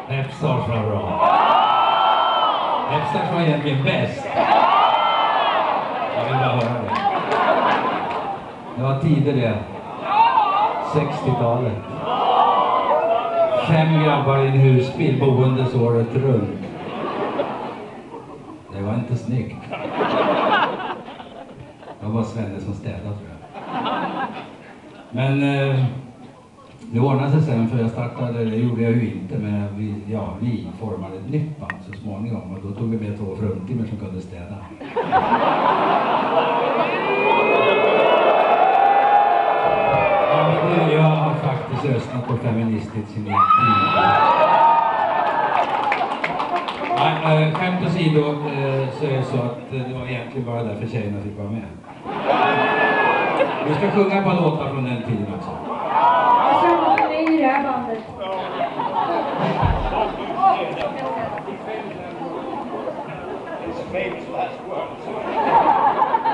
F-Stars var bra. F-Stars var egentligen bäst. Jag vill bara höra det. Det var tider det. 60-talet. 5 grabbar i en husbil boendes året runt. Det var inte snyggt. Det var Svenne som städade, tror jag. Men det ordnade sig sen, för jag startade, det gjorde jag ju inte, men vi formade ett nytt band så småningom, och då tog vi med 2 fruntimmer som kunde städa. Jag har faktiskt röstat på Feministiskt sin tid. Skämt åsido så är det så att det var egentligen bara därför tjejerna fick vara med. Vi ska sjunga på låtar från den tiden också. Jag ska vara med i det här bandet. His famous last words.